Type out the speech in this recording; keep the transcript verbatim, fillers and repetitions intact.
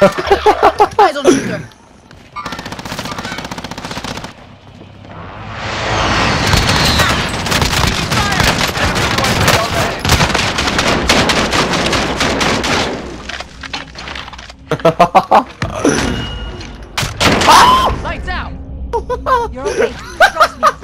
Eyes on shooter. Lights out! You're okay. Trust me.